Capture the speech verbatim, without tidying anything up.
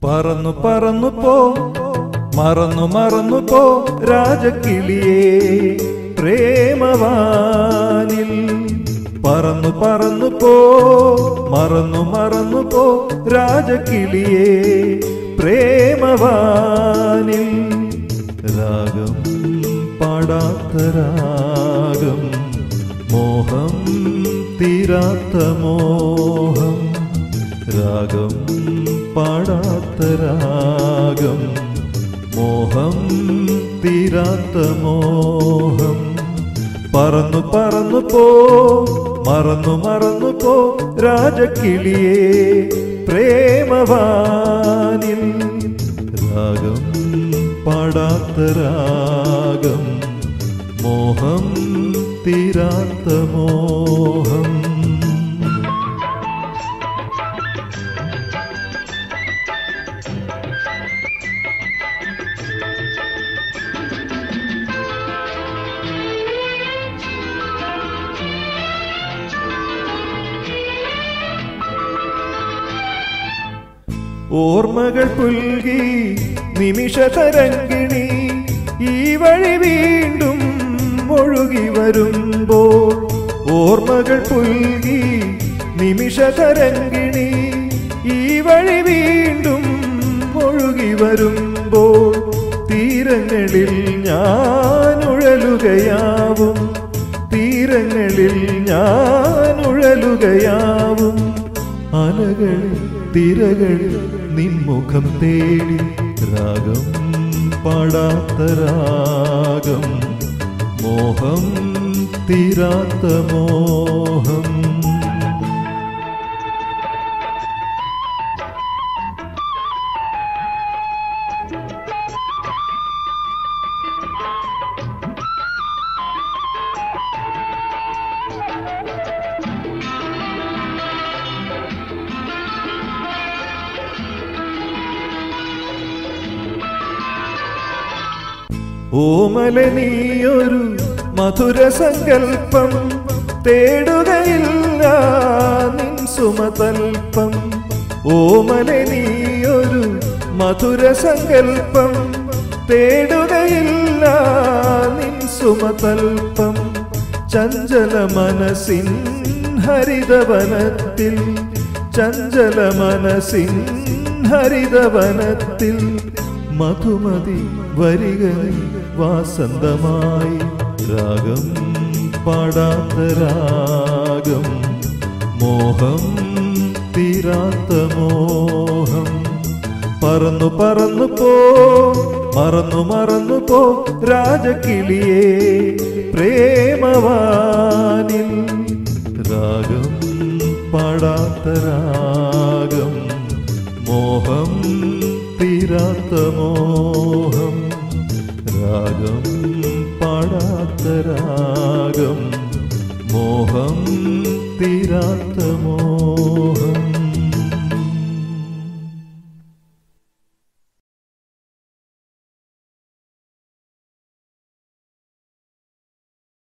പറന്നു പറന്നു പോ മറന്നു മറന്നു പോ രാജകിളിയേ പ്രേമവാനിൽ പറന്നു പറന്നു പോ മറന്നു മറന്നു പോ രാജകിളിയേ പ്രേമവാനിൽ രാഗം പാടാത്ത രാഗം മോഹം തീരാത്ത മോഹം രാഗം പാടാത്ത രാഗം മോഹം തീരാത്ത മോഹം പറന്നു പറന്നു പോ മറന്നു മറന്നു പോ രാജകിളിയേ പ്രേമവാനിൽ രാഗം പാടാത്ത രാഗം മോഹം തീരാത്ത മോഹം ഓർമ്മകൾ പുൽകി നിമിഷതരംഗിണി ഈ വഴി വീണ്ടും ഒഴുകി വരുമ്പോൾ ഓർമ്മകൾ പുൽകി നിമിഷതരംഗിണി ഈ വഴി വീണ്ടും ഒഴുകി വരുമ്പോൾ തീരങ്ങളിൽ ഞാൻ ഉഴലുകയാവും തീരങ്ങളിൽ ഞാൻ ഉഴലുകയാവും അലകളിൽ തിരകളിൽ നിൻമുഖം തേടി രാഗം പാടാത്ത രാഗം മോഹം തീരാത്ത മോഹം ഓമല നീയൊരു മധുര സങ്കൽപ്പം തേടുകയില്ല നിൻ സുമതൽപ്പം ഓമല നീയൊരു മധുര സങ്കൽപ്പം തേടുകയില്ല നിൻ സുമതൽപ്പം ചഞ്ചല മനസ്സിൻ ഹരിതവനത്തിൽ ചഞ്ചല മനസ്സിൻ ഹരിതവനത്തിൽ മധുമതി വരികളിൽ വാസന്തമായി രാഗം പാടാത്ത രാഗം മോഹം തീരാത്ത മോഹം പറന്നു പറന്നു പോ മറന്നു മറന്നു പോ രാജകിളിയേ പ്രേമവാനിൽ രാഗം പാടാത്ത രാഗം മോഹം തീരാത്ത മോഹം രാഗം പാടാത്ത രാഗം മോഹം തീരാത്ത മോഹം